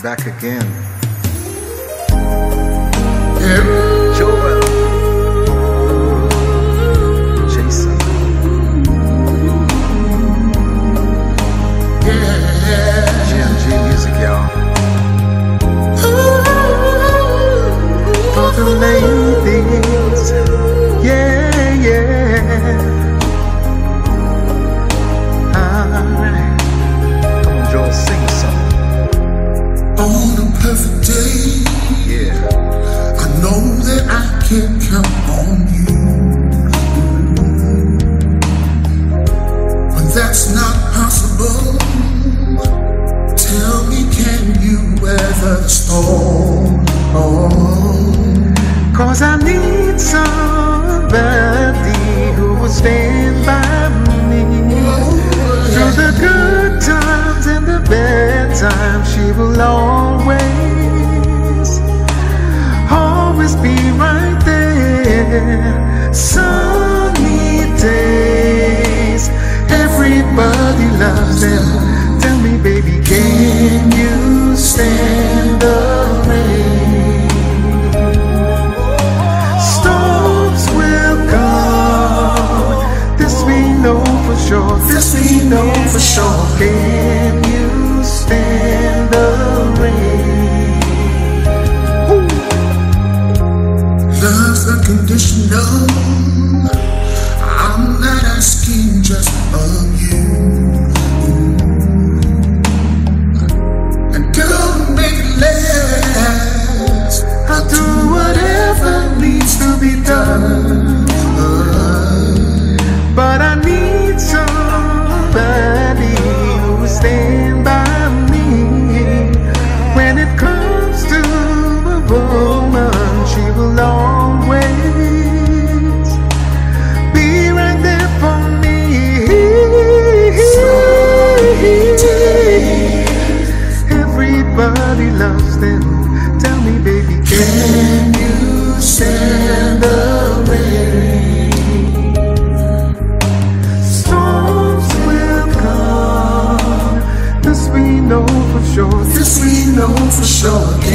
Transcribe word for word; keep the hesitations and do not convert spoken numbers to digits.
back again. Joel, Jason, G M G music, y'all. For the ladies, yeah, yeah. Alright, come on, Joel, sing a song. on a perfect day, Yeah. I know that I can count on you. When that's not possible, tell me, can you weather the storm? Oh. Cause I need somebody who will stand by me through the good times and the bad times. She will always, always be right there. Sunny days, everybody loves them. Tell me, baby, can you stand the rain? Storms will come, this we know for sure. This we know for sure. Can you stand the rain? Woo. Love's unconditional. I'm not asking just of you. And girl, make it last. I'll do whatever needs to be done, but I need somebody who will stand by me. When it comes to a woman, she will always be right there for me. Everybody loves them. Tell me, baby, can you stand the rain? Storms will come, this we know for sure. This we know for sure.